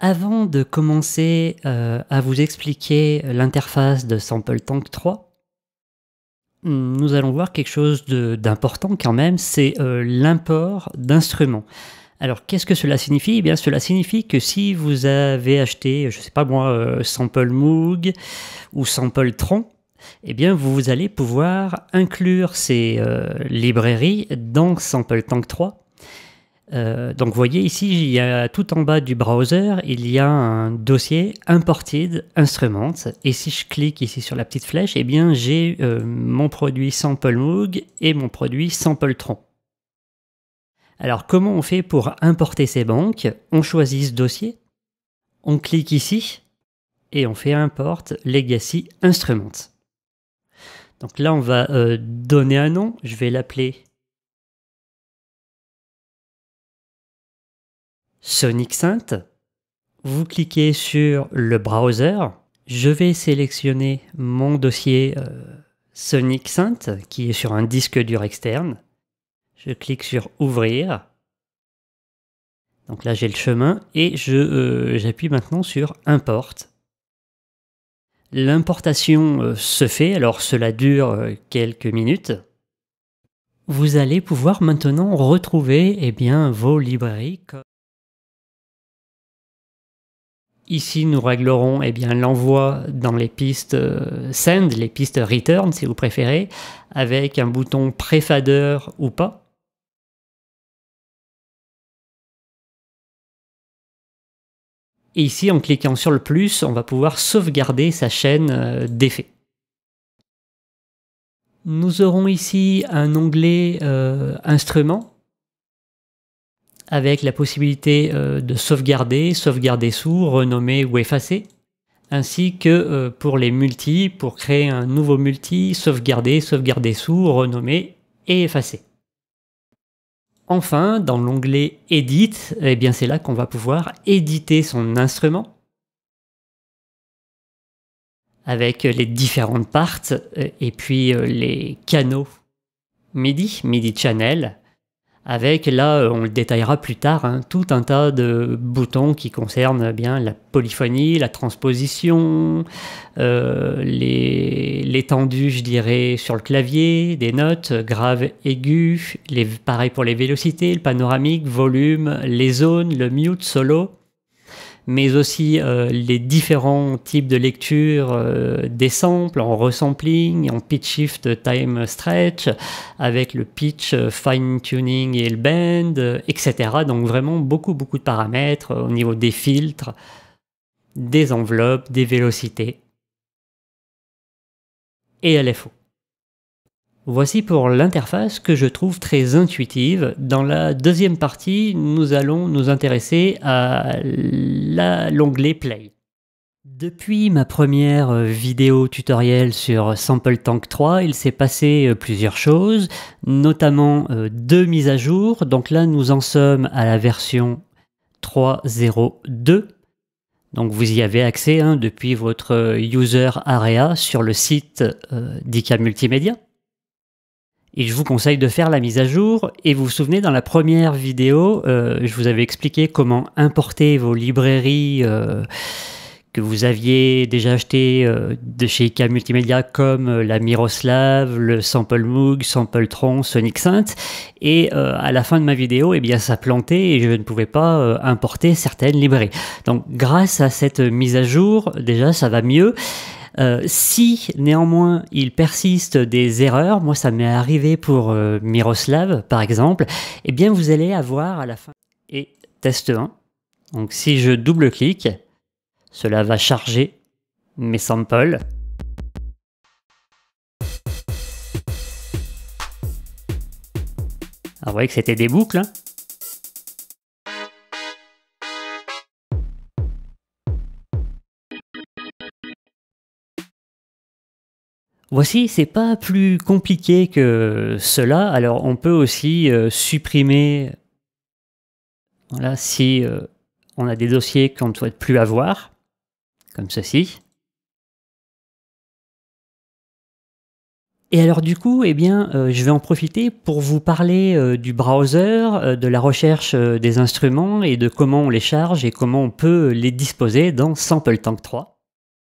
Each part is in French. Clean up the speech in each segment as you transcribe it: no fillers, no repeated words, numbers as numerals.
Avant de commencer à vous expliquer l'interface de SampleTank 3, nous allons voir quelque chose d'important quand même, c'est l'import d'instruments. Alors qu'est-ce que cela signifie? Eh bien cela signifie que si vous avez acheté, je ne sais pas moi, Sample Moog ou Sample Tron, eh bien vous allez pouvoir inclure ces librairies dans SampleTank 3. Donc vous voyez ici, il y a tout en bas du browser, il y a un dossier Imported Instruments, et si je clique ici sur la petite flèche, eh bien j'ai mon produit Sample Moog et mon produit Sample Tron. Alors comment on fait pour importer ces banques? On choisit ce dossier, on clique ici, et on fait Import Legacy Instruments. Donc là on va donner un nom, je vais l'appeler Sonic Synth. Vous cliquez sur le browser, je vais sélectionner mon dossier Sonic Synth qui est sur un disque dur externe. Je clique sur Ouvrir. Donc là j'ai le chemin et j'appuie maintenant sur Import. L'importation se fait, alors cela dure quelques minutes. Vous allez pouvoir maintenant retrouver vos librairies. Ici, nous réglerons l'envoi dans les pistes Send, les pistes Return si vous préférez, avec un bouton Prefader ou pas. Et ici, en cliquant sur le plus, on va pouvoir sauvegarder sa chaîne d'effets. Nous aurons ici un onglet Instruments, avec la possibilité de sauvegarder sous, renommer ou effacer, ainsi que pour les multis, pour créer un nouveau multi, sauvegarder sous, renommer et effacer. Enfin, dans l'onglet Edit, c'est là qu'on va pouvoir éditer son instrument avec les différentes parts et puis les canaux MIDI channel. Avec, là, on le détaillera plus tard, tout un tas de boutons qui concernent bien la polyphonie, la transposition, l'étendue, je dirais, sur le clavier, des notes graves, aiguës, pareil pour les vélocités, le panoramique, volume, les zones, le mute, solo, mais aussi les différents types de lecture des samples en resampling, en pitch shift, time stretch, avec le pitch, fine tuning et le bend, etc. Donc vraiment beaucoup de paramètres au niveau des filtres, des enveloppes, des vélocités et LFO. Voici pour l'interface que je trouve très intuitive. Dans la deuxième partie, nous allons nous intéresser à l'onglet Play. Depuis ma première vidéo tutoriel sur SampleTank 3, il s'est passé plusieurs choses, notamment 2 mises à jour. Donc là, nous en sommes à la version 3.0.2. Donc vous y avez accès depuis votre user area sur le site d'ICA Multimédia. Et je vous conseille de faire la mise à jour. Et vous vous souvenez, dans la première vidéo, je vous avais expliqué comment importer vos librairies que vous aviez déjà achetées de chez ICA Multimédia, comme la Miroslav, le Sample Moog, Sample Tron, Sonic Synth. Et à la fin de ma vidéo, ça plantait et je ne pouvais pas importer certaines librairies. Donc grâce à cette mise à jour, déjà ça va mieux. Si néanmoins il persiste des erreurs, moi ça m'est arrivé pour Miroslav par exemple, vous allez avoir à la fin et test 1. Donc si je double-clique, cela va charger mes samples. Alors vous voyez que c'était des boucles. Voici, c'est pas plus compliqué que cela. Alors on peut aussi supprimer, voilà, si on a des dossiers qu'on ne souhaite plus avoir, comme ceci. Et alors du coup, eh bien, je vais en profiter pour vous parler, du browser, de la recherche, des instruments et de comment on les charge et comment on peut les disposer dans SampleTank 3.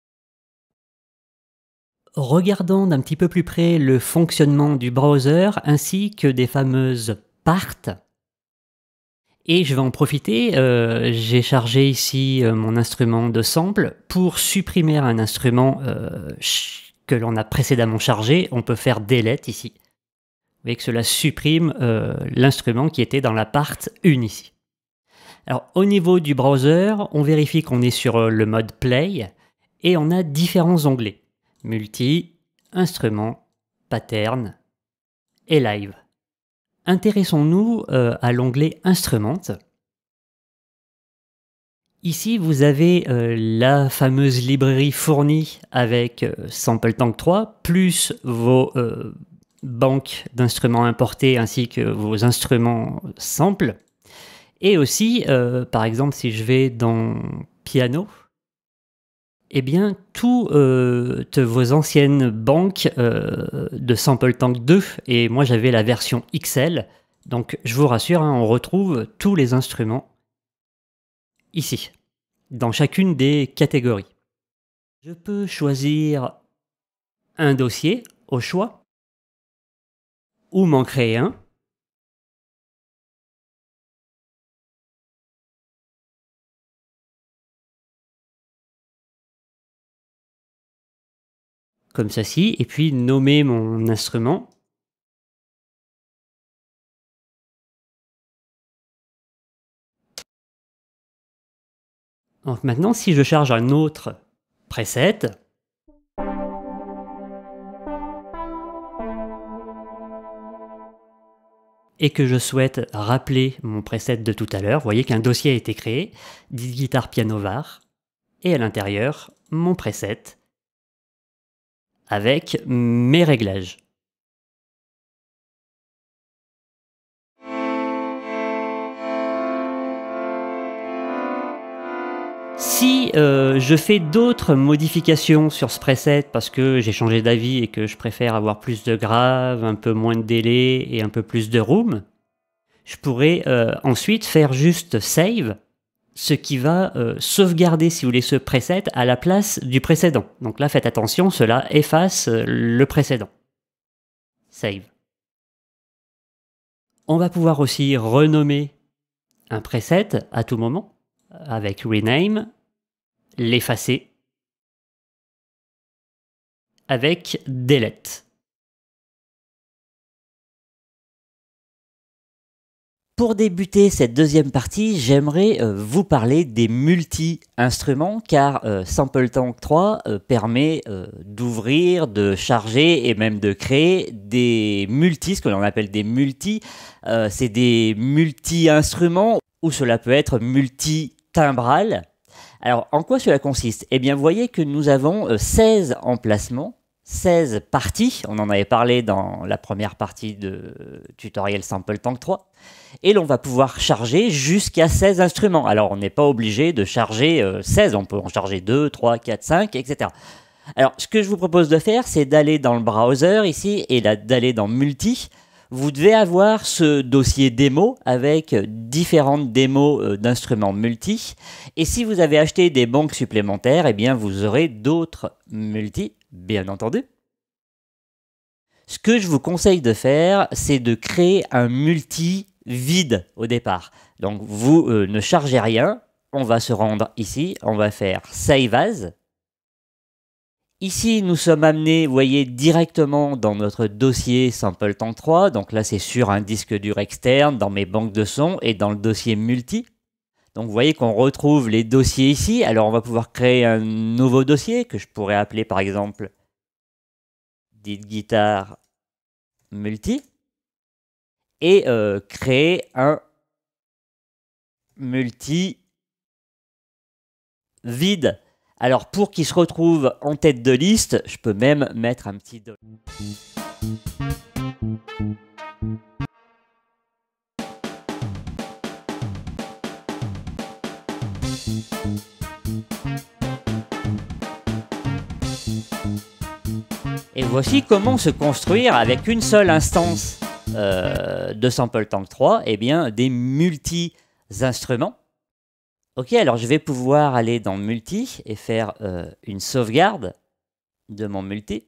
Regardons d'un petit peu plus près le fonctionnement du browser ainsi que des fameuses parts. Et je vais en profiter, j'ai chargé ici, mon instrument de sample. Pour supprimer un instrument, que l'on a précédemment chargé, on peut faire delete ici. Vous voyez que cela supprime, l'instrument qui était dans la part 1 ici. Alors au niveau du browser, on vérifie qu'on est sur, le mode play et on a différents onglets: multi, instrument, pattern et live. Intéressons-nous, à l'onglet instrument. Ici, vous avez, la fameuse librairie fournie avec, SampleTank 3, plus vos, banques d'instruments importés ainsi que vos instruments samples. Et aussi, par exemple, si je vais dans piano, eh bien, toutes vos anciennes banques, de SampleTank 2, et moi j'avais la version XL, donc je vous rassure, hein, on retrouve tous les instruments ici, dans chacune des catégories. Je peux choisir un dossier au choix, ou m'en créer un. Comme ceci, et puis nommer mon instrument. Donc maintenant, si je charge un autre preset, et que je souhaite rappeler mon preset de tout à l'heure, vous voyez qu'un dossier a été créé, dit guitare piano var, et à l'intérieur, mon preset avec mes réglages. Si je fais d'autres modifications sur ce preset parce que j'ai changé d'avis et que je préfère avoir plus de graves, un peu moins de délai et un peu plus de room, je pourrais ensuite faire juste save, ce qui va sauvegarder, si vous voulez, ce preset à la place du précédent. Donc là, faites attention, cela efface le précédent. Save. On va pouvoir aussi renommer un preset à tout moment avec rename, l'effacer avec delete. Pour débuter cette deuxième partie, j'aimerais vous parler des multi-instruments car SampleTank 3 permet d'ouvrir, de charger et même de créer des multis, ce que l'on appelle des multis. C'est des multi-instruments ou cela peut être multi-timbral. Alors, en quoi cela consiste? Eh bien, vous voyez que nous avons 16 emplacements, 16 parties. On en avait parlé dans la première partie de tutoriel SampleTank 3. Et l'on va pouvoir charger jusqu'à 16 instruments. Alors, on n'est pas obligé de charger 16, on peut en charger 2, 3, 4, 5, etc. Alors, ce que je vous propose de faire, c'est d'aller dans le browser ici et d'aller dans Multi. Vous devez avoir ce dossier démo avec différentes démos d'instruments multi. Et si vous avez acheté des banques supplémentaires, eh bien vous aurez d'autres multi, bien entendu. Ce que je vous conseille de faire, c'est de créer un multi vide au départ. Donc vous ne chargez rien, on va se rendre ici, on va faire Save As. Ici, nous sommes amenés, vous voyez, directement dans notre dossier SampleTank 3. Donc là, c'est sur un disque dur externe, dans mes banques de sons et dans le dossier multi. Donc vous voyez qu'on retrouve les dossiers ici. Alors on va pouvoir créer un nouveau dossier que je pourrais appeler par exemple Dit guitare multi. Et créer un multi vide. Alors pour qu'il se retrouve en tête de liste, je peux même mettre un petit $. Et voici comment se construire avec une seule instance de SampleTank 3, eh bien, des multi-instruments. Ok, alors je vais pouvoir aller dans Multi et faire une sauvegarde de mon multi.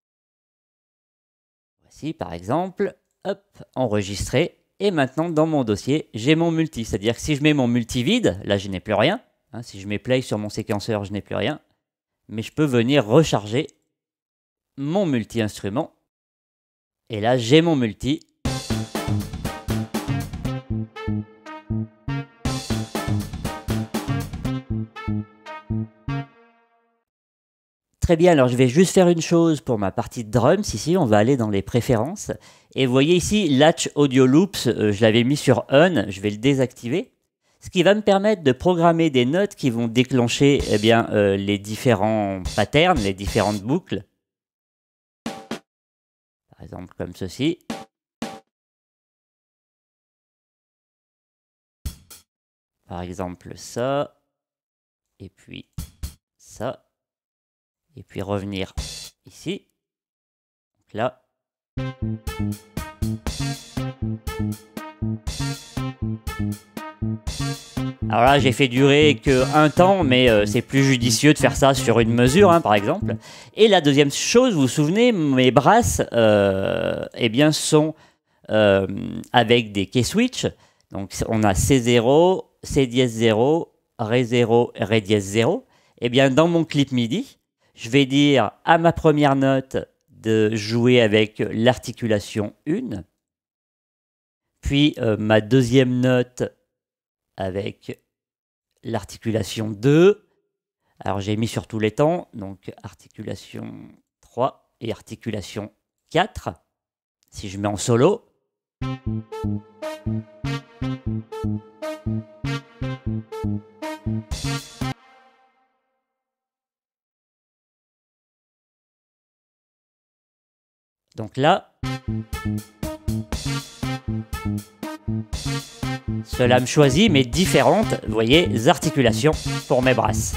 Voici par exemple, hop, enregistré. Et maintenant dans mon dossier, j'ai mon multi. C'est-à-dire que si je mets mon multi vide, là je n'ai plus rien. Hein, si je mets play sur mon séquenceur, je n'ai plus rien. Mais je peux venir recharger mon multi-instrument. Et là j'ai mon multi. Très bien, alors je vais juste faire une chose pour ma partie de drums. Ici, on va aller dans les préférences. Et vous voyez ici, Latch Audio Loops, je l'avais mis sur On, je vais le désactiver. Ce qui va me permettre de programmer des notes qui vont déclencher eh bien, les différents patterns, les différentes boucles. Par exemple, comme ceci. Par exemple, ça. Et puis ça. Et puis revenir ici. Donc là. Alors là, j'ai fait durer que un temps, mais c'est plus judicieux de faire ça sur une mesure, hein, par exemple. Et la deuxième chose, vous vous souvenez, mes brasses eh bien, sont avec des key switch. Donc on a C0, C dièse 0, Ré 0, Ré dièse 0. Eh bien, dans mon clip MIDI, je vais dire à ma première note de jouer avec l'articulation 1, puis ma deuxième note avec l'articulation 2. Alors j'ai mis sur tous les temps, donc articulation 3 et articulation 4. Si je mets en solo. Donc là, cela me choisit mes différentes, vous voyez, articulations pour mes brasses.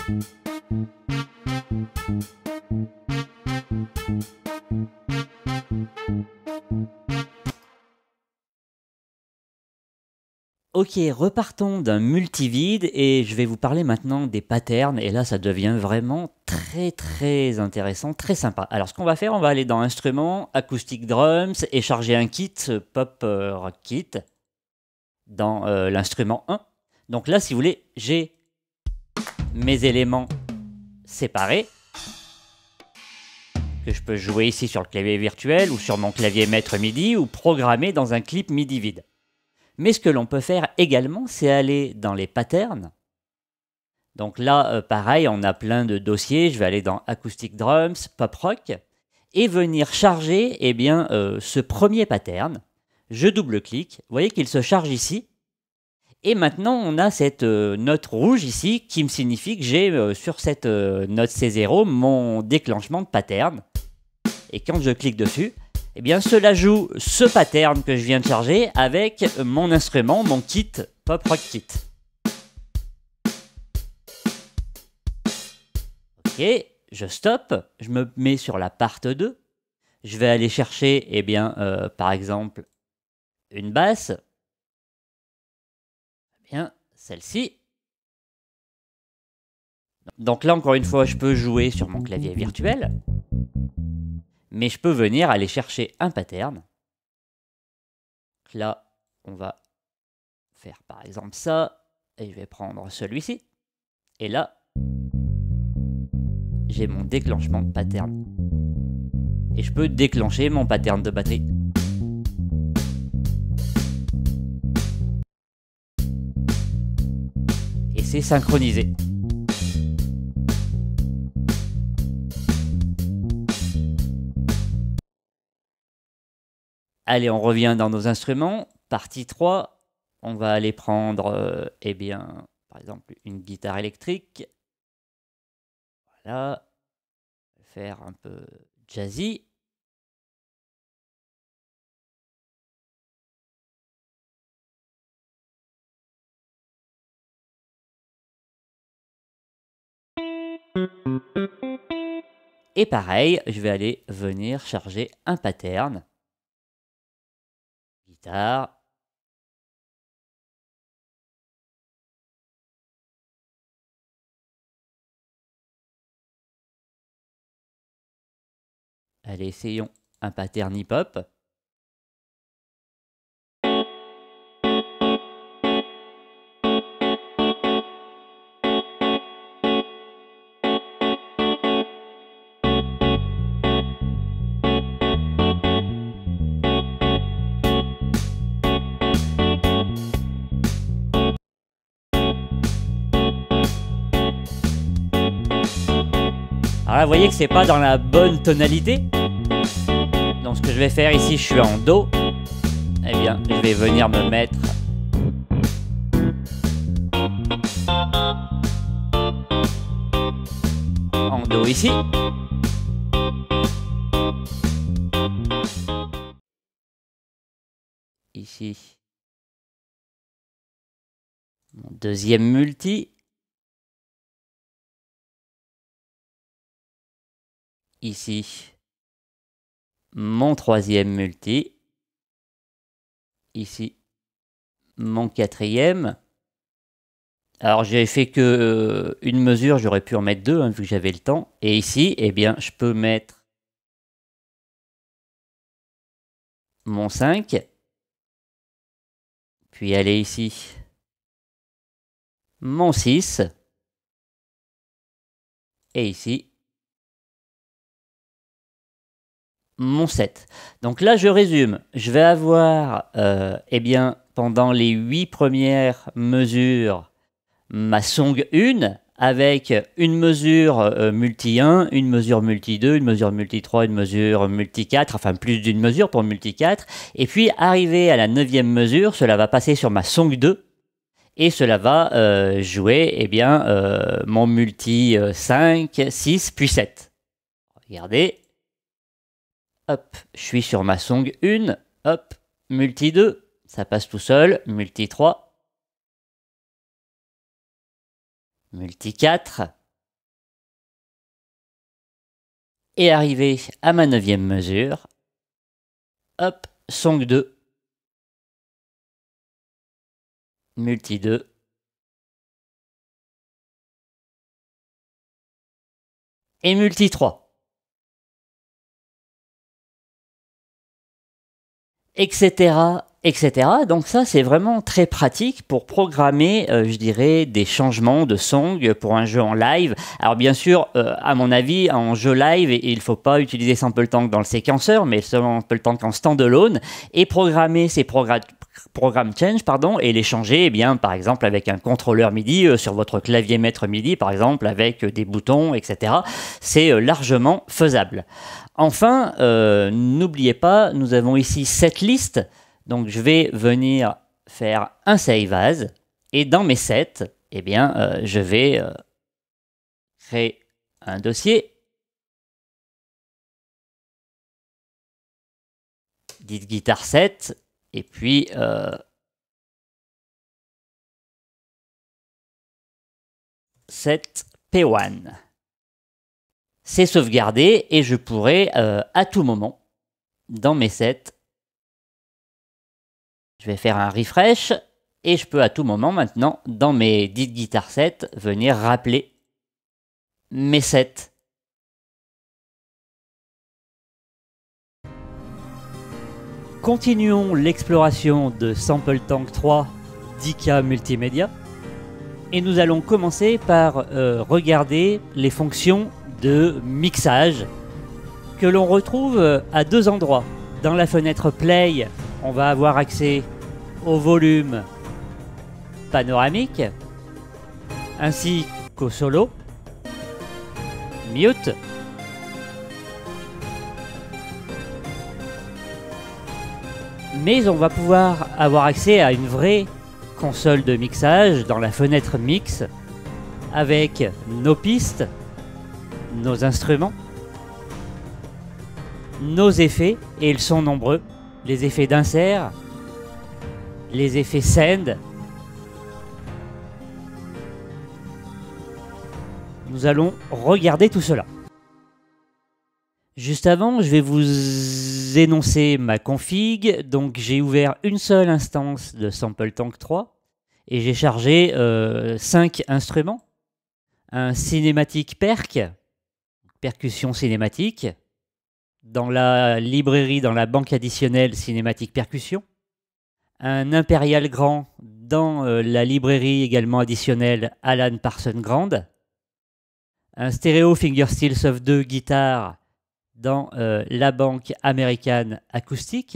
Ok, repartons d'un multivide et je vais vous parler maintenant des patterns. Et là, ça devient vraiment très intéressant, très sympa. Alors, ce qu'on va faire, on va aller dans Instruments, Acoustic Drums et charger un kit, Pop Rock Kit, dans l'instrument 1. Donc là, si vous voulez, j'ai mes éléments séparés que je peux jouer ici sur le clavier virtuel ou sur mon clavier maître MIDI ou programmer dans un clip MIDI vide. Mais ce que l'on peut faire également, c'est aller dans les patterns. Donc là, pareil, on a plein de dossiers. Je vais aller dans Acoustic Drums, Pop Rock, et venir charger eh bien, ce premier pattern. Je double-clique. Vous voyez qu'il se charge ici. Et maintenant, on a cette note rouge ici qui me signifie que j'ai sur cette note C0 mon déclenchement de pattern. Et quand je clique dessus, eh bien, cela joue ce pattern que je viens de charger avec mon instrument, mon kit Pop Rock Kit. Ok, je stoppe, je me mets sur la part 2. Je vais aller chercher, eh bien, par exemple, une basse. Eh bien, celle-ci. Donc là, encore une fois, je peux jouer sur mon clavier virtuel. Mais je peux venir aller chercher un pattern. Donc là, on va faire par exemple ça. Et je vais prendre celui-ci. Et là, j'ai mon déclenchement de pattern. Et je peux déclencher mon pattern de batterie. Et c'est synchronisé. Allez, on revient dans nos instruments. Partie 3. On va aller prendre, eh bien, par exemple, une guitare électrique. Voilà. Faire un peu jazzy. Et pareil, je vais aller venir charger un pattern. Guitare. Allez, essayons un pattern hip-hop. Alors là, vous voyez que c'est pas dans la bonne tonalité. Donc ce que je vais faire ici, je suis en Do. Eh bien, je vais venir me mettre en Do ici. Ici, mon deuxième multi. Ici, mon troisième multi. Ici, mon quatrième. Alors j'ai fait que une mesure, j'aurais pu en mettre deux, hein, vu que j'avais le temps. Et ici, eh bien, je peux mettre mon 5. Puis aller ici, mon 6. Et ici, mon 7. Donc là, je résume. Je vais avoir, eh bien, pendant les 8 premières mesures, ma song 1 avec une mesure multi 1, une mesure multi 2, une mesure multi 3, une mesure multi 4, enfin plus d'une mesure pour multi 4. Et puis, arrivé à la 9e mesure, cela va passer sur ma song 2. Et cela va jouer, eh bien, mon multi 5, 6, puis 7. Regardez. Hop, je suis sur ma song 1, hop, multi 2, ça passe tout seul, multi 3, multi 4, et arrivé à ma 9e mesure, hop, song 2, multi 2, et multi 3. Etc., etc. Donc ça, c'est vraiment très pratique pour programmer, je dirais, des changements de song pour un jeu en live. Alors bien sûr, à mon avis, en jeu live, il ne faut pas utiliser SampleTank dans le séquenceur, mais SampleTank en standalone, et programmer ces programmes change, et les changer, eh bien, par exemple, avec un contrôleur MIDI sur votre clavier maître MIDI, par exemple, avec des boutons, etc. C'est largement faisable. Enfin, n'oubliez pas, nous avons ici cette liste. Donc, je vais venir faire un save as. Et dans mes sets, eh bien, je vais créer un dossier. Dit guitare set. Et puis, set P1. C'est sauvegardé et je pourrai à tout moment, dans mes sets, je vais faire un refresh et je peux à tout moment maintenant, dans mes guitar sets, venir rappeler mes sets. Continuons l'exploration de SampleTank 3 d'IK Multimédia et nous allons commencer par regarder les fonctions de mixage que l'on retrouve à deux endroits. Dans la fenêtre Play, on va avoir accès au volume panoramique ainsi qu'au solo, mute, mais on va pouvoir avoir accès à une vraie console de mixage dans la fenêtre Mix avec nos pistes, nos instruments, nos effets, et ils sont nombreux, les effets d'insert, les effets send. Nous allons regarder tout cela. Juste avant, je vais vous énoncer ma config. Donc j'ai ouvert une seule instance de SampleTank 3 et j'ai chargé 5 instruments. Un cinématique perc, percussion cinématique, dans la librairie, dans la banque additionnelle cinématique percussion. Un impérial grand dans la librairie également additionnelle Alan Parsons Grand. Un stéréo Fingerstyle Soft 2 guitare dans la banque américaine acoustique.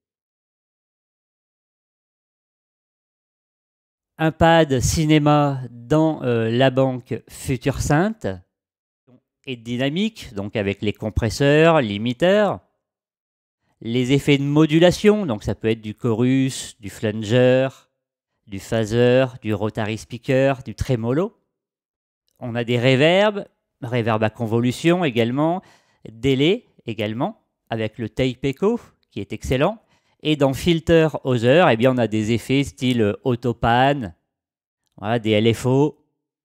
Un pad cinéma dans la banque Future Synth et dynamique, donc avec les compresseurs, limiteurs. Les effets de modulation, donc ça peut être du chorus, du flanger, du phaser, du rotary speaker, du tremolo. On a des reverbs, reverb à convolution également, délai également, avec le tape echo qui est excellent. Et dans Filter Other, eh bien, on a des effets style autopan, voilà, des LFO.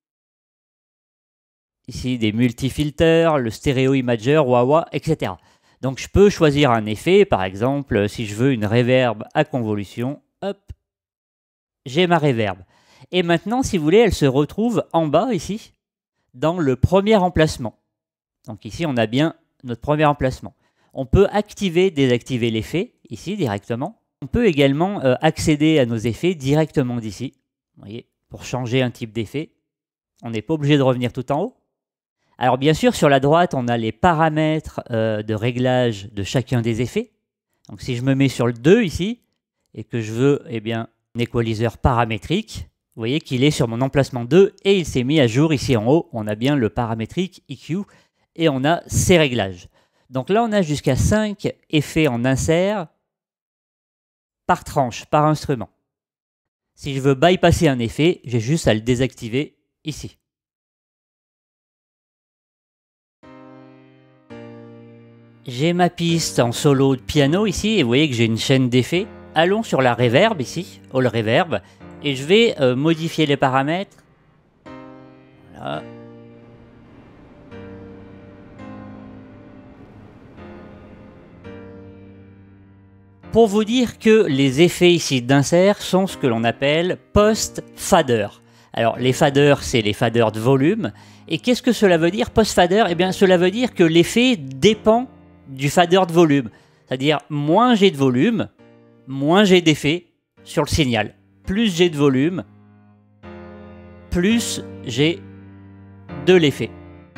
Ici, des multifilters, le stéréo imager, wah-wah, etc. Donc, je peux choisir un effet. Par exemple, si je veux une reverb à convolution, hop, j'ai ma reverb. Et maintenant, si vous voulez, elle se retrouve en bas, ici, dans le premier emplacement. Donc ici, on a bien notre premier emplacement. On peut activer, désactiver l'effet, ici, directement. On peut également accéder à nos effets directement d'ici. Vous voyez, pour changer un type d'effet. On n'est pas obligé de revenir tout en haut. Alors bien sûr, sur la droite, on a les paramètres de réglage de chacun des effets. Donc si je me mets sur le 2 ici, et que je veux eh bien, un equalizer paramétrique, vous voyez qu'il est sur mon emplacement 2 et il s'est mis à jour ici en haut. On a bien le paramétrique EQ et on a ses réglages. Donc là, on a jusqu'à 5 effets en insert par tranche, par instrument. Si je veux bypasser un effet, j'ai juste à le désactiver ici. J'ai ma piste en solo de piano ici et vous voyez que j'ai une chaîne d'effets. Allons sur la reverb ici, All Reverb, et je vais modifier les paramètres. Voilà. Pour vous dire que les effets ici d'insert sont ce que l'on appelle post-fader. Alors les faders, c'est les faders de volume. Et qu'est-ce que cela veut dire post-fader? Eh bien cela veut dire que l'effet dépend du fader de volume. C'est-à-dire moins j'ai de volume, moins j'ai d'effet sur le signal. Plus j'ai de volume, plus j'ai de l'effet.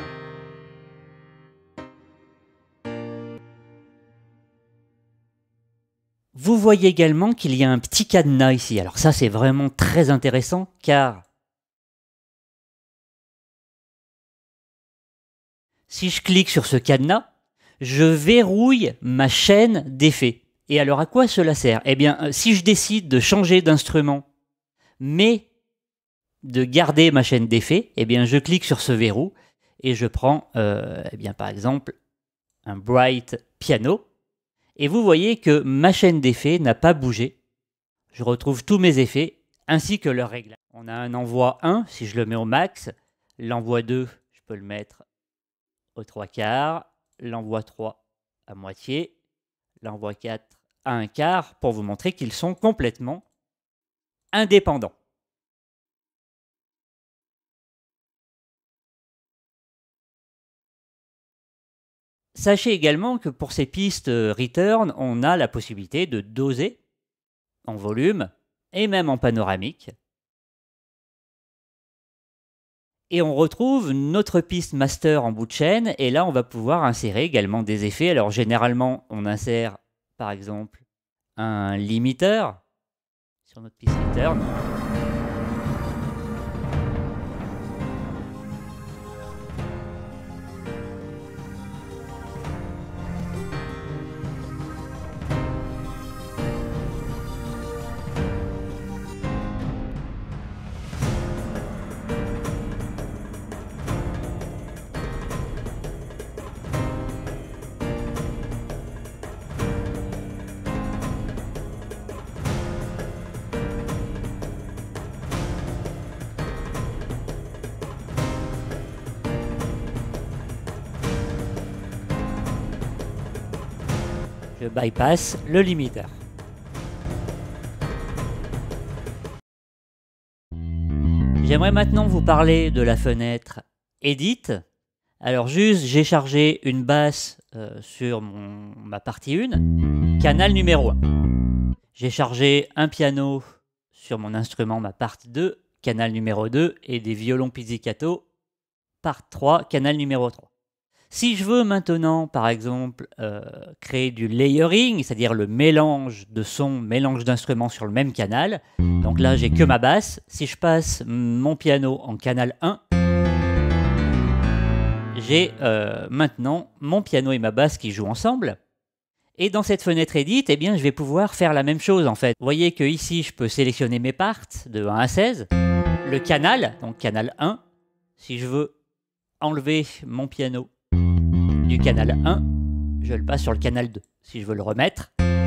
Vous voyez également qu'il y a un petit cadenas ici. Alors ça, c'est vraiment très intéressant car si je clique sur ce cadenas, je verrouille ma chaîne d'effets. Et alors à quoi cela sert? Eh bien, si je décide de changer d'instrument, mais de garder ma chaîne d'effets, eh bien, je clique sur ce verrou et je prends, eh bien, par exemple, un Bright Piano. Et vous voyez que ma chaîne d'effets n'a pas bougé. Je retrouve tous mes effets ainsi que leurs réglages. On a un envoi 1, si je le mets au max. L'envoi 2, je peux le mettre aux 3/4. L'envoi 3 à moitié. L'envoi 4 à 1/4 pour vous montrer qu'ils sont complètement indépendants. Sachez également que pour ces pistes return, on a la possibilité de doser en volume et même en panoramique. Et on retrouve notre piste master en bout de chaîne et là on va pouvoir insérer également des effets. Alors généralement on insère par exemple un limiteur sur notre piste return. Je bypass le limiteur. J'aimerais maintenant vous parler de la fenêtre Edit. Alors juste, j'ai chargé une basse sur ma partie 1, canal numéro 1. J'ai chargé un piano sur mon instrument, ma partie 2, canal numéro 2, et des violons pizzicato, part 3, canal numéro 3. Si je veux maintenant, par exemple, créer du layering, c'est-à-dire le mélange de sons, mélange d'instruments sur le même canal, donc là j'ai que ma basse, si je passe mon piano en canal 1, j'ai maintenant mon piano et ma basse qui jouent ensemble. Et dans cette fenêtre Edit, eh bien, je vais pouvoir faire la même chose en fait. Vous voyez que ici, je peux sélectionner mes parts de 1 à 16, le canal, donc canal 1. Si je veux enlever mon piano du canal 1, je le passe sur le canal 2. Si je veux le remettre,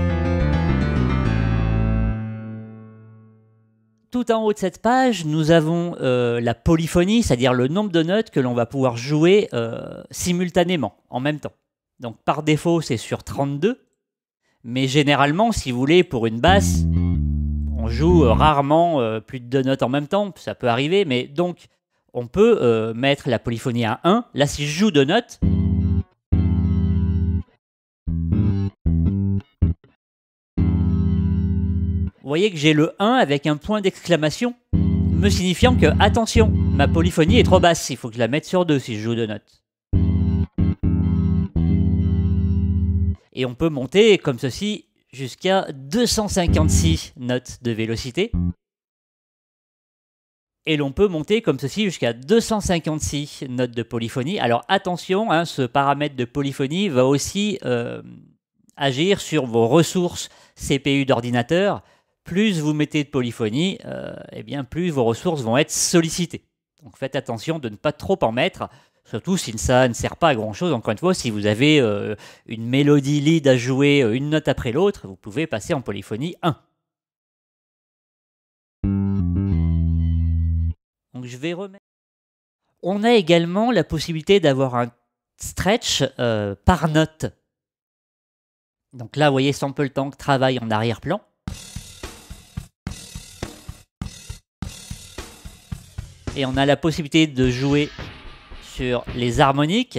tout en haut de cette page, nous avons la polyphonie, c'est-à-dire le nombre de notes que l'on va pouvoir jouer simultanément, en même temps. Donc par défaut, c'est sur 32. Mais généralement, si vous voulez, pour une basse, on joue rarement plus de 2 notes en même temps. Ça peut arriver, mais donc on peut mettre la polyphonie à 1. Là, si je joue 2 notes, vous voyez que j'ai le 1 avec un point d'exclamation, me signifiant que, attention, ma polyphonie est trop basse, il faut que je la mette sur 2 si je joue 2 notes. Et on peut monter comme ceci jusqu'à 256 notes de vélocité. Et l'on peut monter comme ceci jusqu'à 256 notes de polyphonie. Alors attention, hein, ce paramètre de polyphonie va aussi agir sur vos ressources CPU d'ordinateur. Plus vous mettez de polyphonie, eh bien plus vos ressources vont être sollicitées. Donc faites attention de ne pas trop en mettre. Surtout si ça ne sert pas à grand chose, encore une fois, si vous avez une mélodie lead à jouer une note après l'autre, vous pouvez passer en polyphonie 1. Donc je vais remettre. On a également la possibilité d'avoir un stretch par note. Donc là, vous voyez, Sample Tank travaille en arrière-plan. Et on a la possibilité de jouer sur les harmoniques.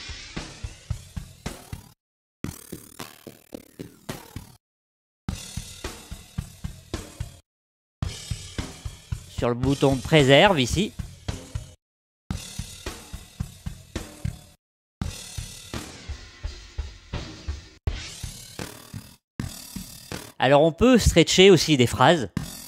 Sur le bouton préserve ici. Alors on peut stretcher aussi des phrases.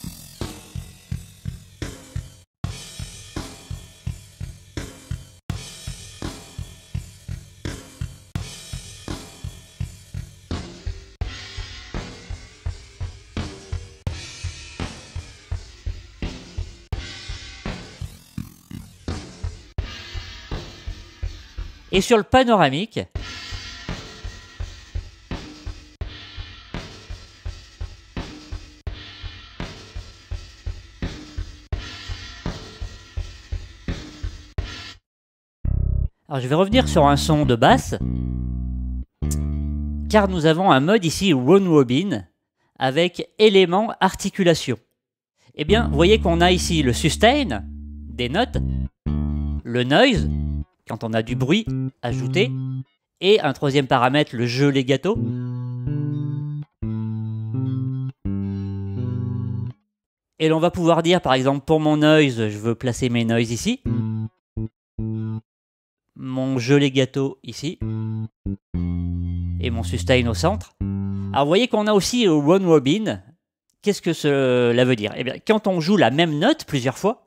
Et sur le panoramique, alors je vais revenir sur un son de basse, car nous avons un mode ici round robin avec élément articulation. Eh bien, vous voyez qu'on a ici le sustain des notes, le noise quand on a du bruit ajouté, et un troisième paramètre, le jeu legato. Et l'on va pouvoir dire, par exemple, pour mon noise, je veux placer mes noises ici. Mon jeu legato ici. Et mon sustain au centre. Alors vous voyez qu'on a aussi le round robin. Qu'est-ce que cela veut dire? Eh bien, quand on joue la même note plusieurs fois,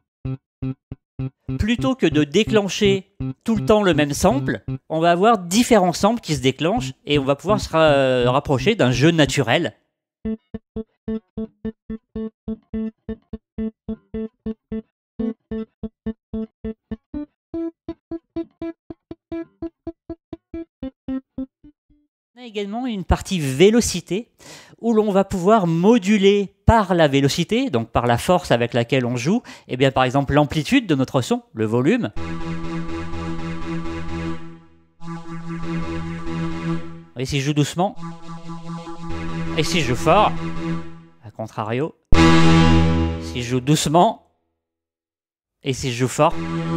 plutôt que de déclencher tout le temps le même sample, on va avoir différents samples qui se déclenchent et on va pouvoir se rapprocher d'un jeu naturel. On a également une partie vélocité où l'on va pouvoir moduler par la vélocité, donc par la force avec laquelle on joue, et bien par exemple l'amplitude de notre son, le volume. Et si je joue doucement, et si je joue fort, à contrario, si je joue doucement, et si je joue fort,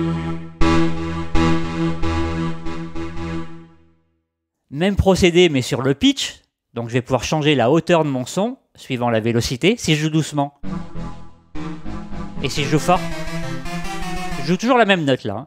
même procédé mais sur le pitch, donc je vais pouvoir changer la hauteur de mon son suivant la vélocité, si je joue doucement. Et si je joue fort, je joue toujours la même note là.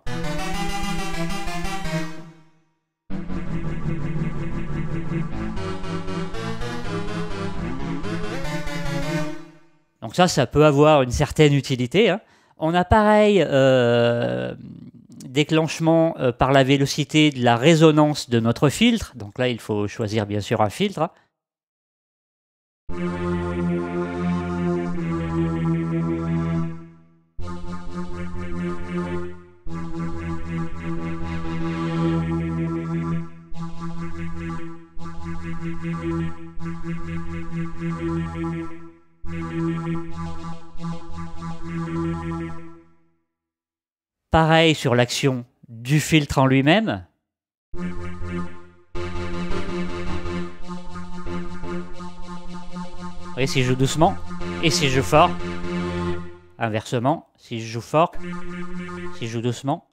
Donc ça peut avoir une certaine utilité, hein. On a pareil déclenchement par la vélocité de la résonance de notre filtre. Donc là, il faut choisir bien sûr un filtre, hein. Pareil sur l'action du filtre en lui-même. Et si je joue doucement, et si je joue fort, inversement, si je joue fort, si je joue doucement.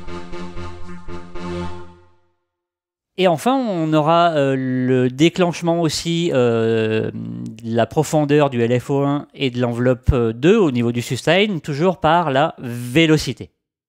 Et enfin, on aura le déclenchement aussi de la profondeur du LFO1 et de l'enveloppe 2 au niveau du sustain, toujours par la vélocité.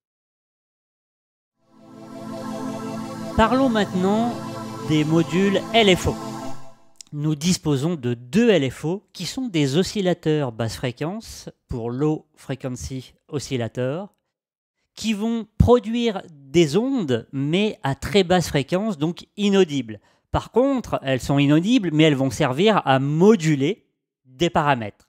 Parlons maintenant des modules LFO. Nous disposons de deux LFO qui sont des oscillateurs basse fréquence pour Low Frequency Oscillator qui vont produire des ondes mais à très basse fréquence, donc inaudibles. Par contre, elles sont inaudibles mais elles vont servir à moduler des paramètres.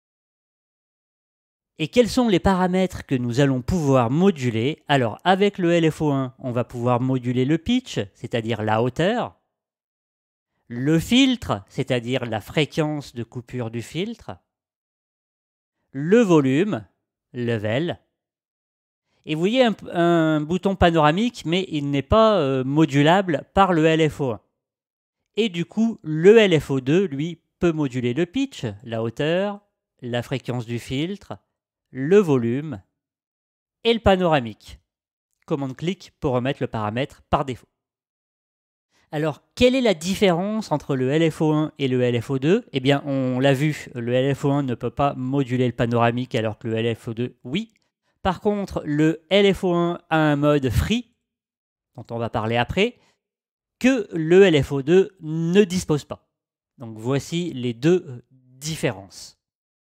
Et quels sont les paramètres que nous allons pouvoir moduler? Alors, avec le LFO1, on va pouvoir moduler le pitch, c'est-à-dire la hauteur, le filtre, c'est-à-dire la fréquence de coupure du filtre, le volume, level, et vous voyez un bouton panoramique, mais il n'est pas modulable par le LFO1. Et du coup, le LFO2, lui, peut moduler le pitch, la hauteur, la fréquence du filtre, le volume et le panoramique. Commande-clic pour remettre le paramètre par défaut. Alors, quelle est la différence entre le LFO1 et le LFO2? Eh bien, on l'a vu, le LFO1 ne peut pas moduler le panoramique alors que le LFO2, oui. Par contre, le LFO1 a un mode free, dont on va parler après, que le LFO2 ne dispose pas. Donc, voici les deux différences.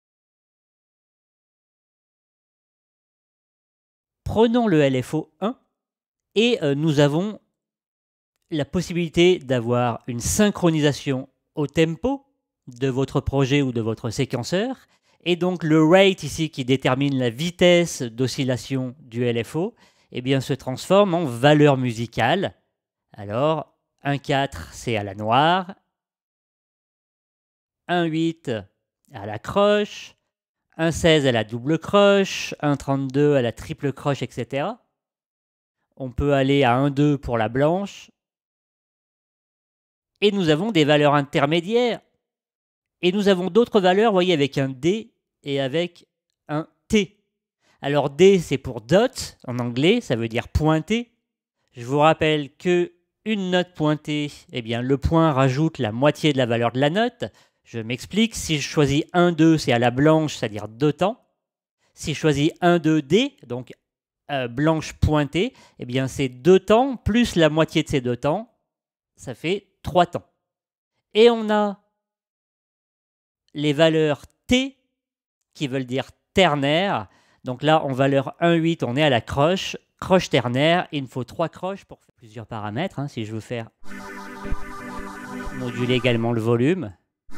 Prenons le LFO1 et nous avons la possibilité d'avoir une synchronisation au tempo de votre projet ou de votre séquenceur. Et donc le rate ici qui détermine la vitesse d'oscillation du LFO, eh bien, se transforme en valeur musicale. Alors 1,4 c'est à la noire, 1,8 à la croche, 1,16 à la double croche, 1,32 à la triple croche, etc. On peut aller à 1,2 pour la blanche. Et nous avons des valeurs intermédiaires. Et nous avons d'autres valeurs, vous voyez, avec un D et avec un T. Alors D, c'est pour dot, en anglais, ça veut dire pointé. Je vous rappelle que une note pointée, eh bien, le point rajoute la moitié de la valeur de la note. Je m'explique, si je choisis 1, 2, c'est à la blanche, c'est-à-dire 2 temps. Si je choisis 1, 2, D, donc blanche pointée, eh bien, c'est 2 temps plus la moitié de ces 2 temps, ça fait 3 temps. Et on a les valeurs T qui veulent dire ternaire. Donc là, en valeur 1,8, on est à la croche. Croche ternaire, il me faut 3 croches pour faire plusieurs paramètres. Hein, si je veux faire moduler également le volume.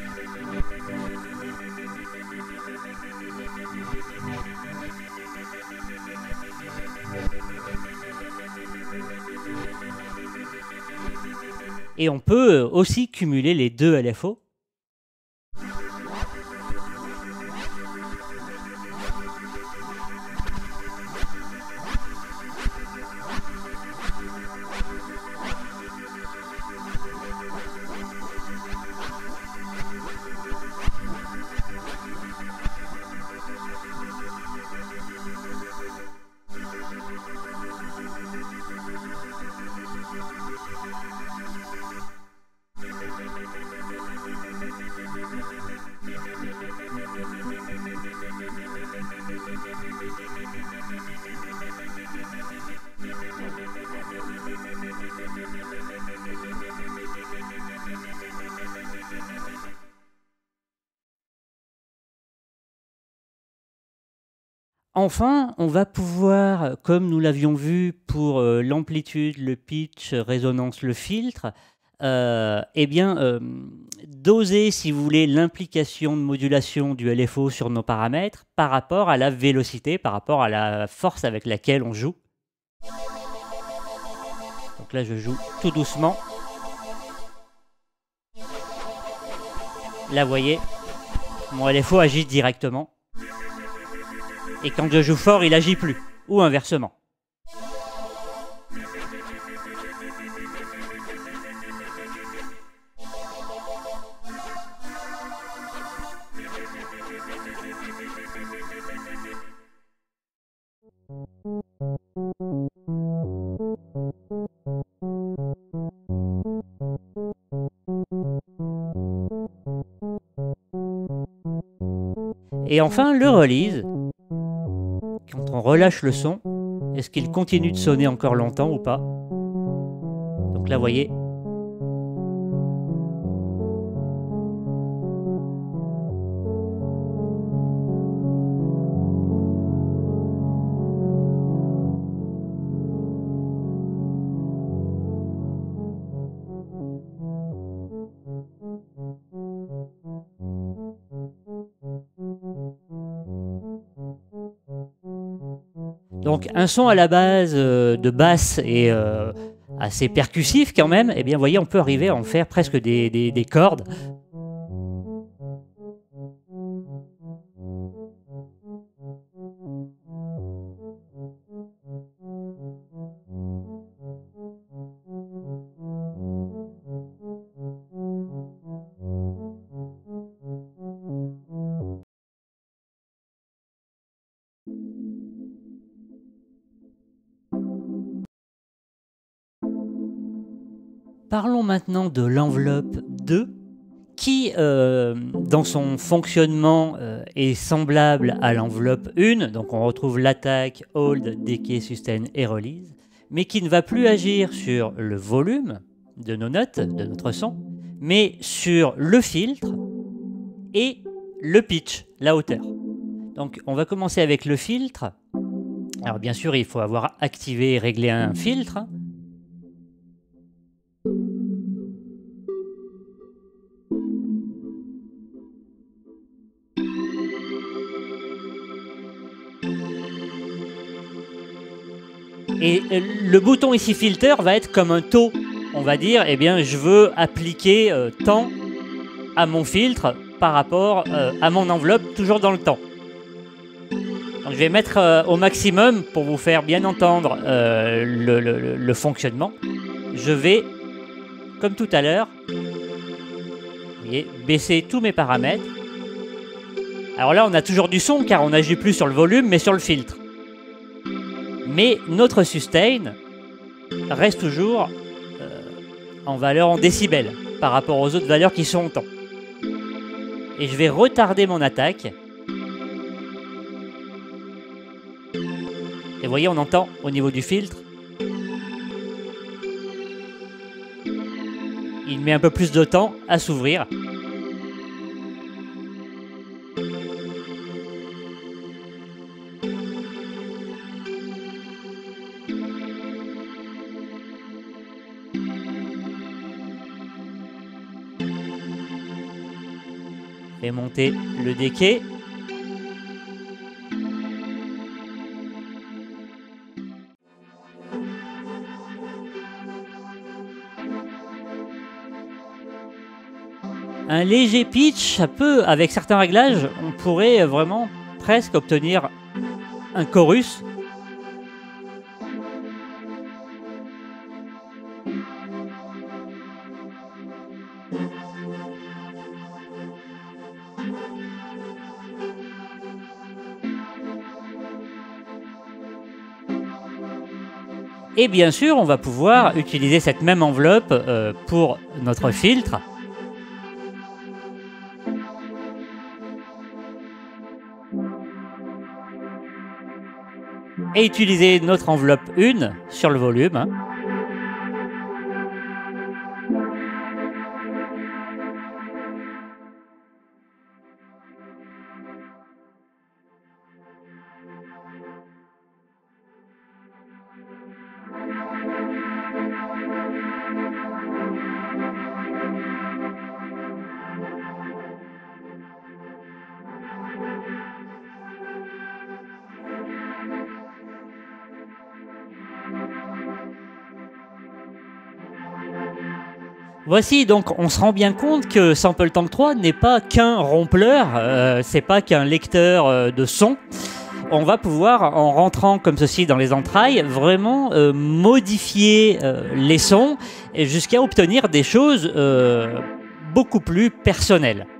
Et on peut aussi cumuler les deux LFO. Enfin, on va pouvoir, comme nous l'avions vu pour l'amplitude, le pitch, résonance, le filtre, eh bien, doser, si vous voulez, l'implication de modulation du LFO sur nos paramètres par rapport à la vélocité, par rapport à la force avec laquelle on joue. Donc là, je joue tout doucement. Là, vous voyez, mon LFO agit directement. Et quand je joue fort, il agit plus. Ou inversement. Et enfin, le release. Quand on relâche le son, est-ce qu'il continue de sonner encore longtemps ou pas? Donc là, vous voyez. Donc un son à la base de basse et assez percussif quand même, eh bien vous voyez, on peut arriver à en faire presque des cordes. Parlons maintenant de l'enveloppe 2 qui, dans son fonctionnement, est semblable à l'enveloppe 1. Donc on retrouve l'attaque, hold, decay, sustain et release, mais qui ne va plus agir sur le volume de nos notes, de notre son, mais sur le filtre et le pitch, la hauteur. Donc on va commencer avec le filtre. Alors bien sûr, il faut avoir activé et réglé un filtre. Et le bouton ici filter va être comme un taux. On va dire, eh bien, je veux appliquer tant à mon filtre par rapport à mon enveloppe, toujours dans le temps. Donc, je vais mettre au maximum pour vous faire bien entendre le fonctionnement. Je vais, comme tout à l'heure, vous voyez, baisser tous mes paramètres. Alors là, on a toujours du son car on n'agit plus sur le volume, mais sur le filtre. Mais notre sustain reste toujours en valeur en décibels par rapport aux autres valeurs qui sont en temps. Et je vais retarder mon attaque. Et vous voyez, on entend au niveau du filtre. Il met un peu plus de temps à s'ouvrir. Et monter le decay. Un léger pitch, ça peut, avec certains réglages, on pourrait vraiment presque obtenir un chorus. Et bien sûr, on va pouvoir utiliser cette même enveloppe pour notre filtre. et utiliser notre enveloppe 1 sur le volume. Hein. Voici, donc on se rend bien compte que Sample Tank 3 n'est pas qu'un rompleur, c'est pas qu'un lecteur de son. On va pouvoir, en rentrant comme ceci dans les entrailles, vraiment modifier les sons jusqu'à obtenir des choses beaucoup plus personnelles.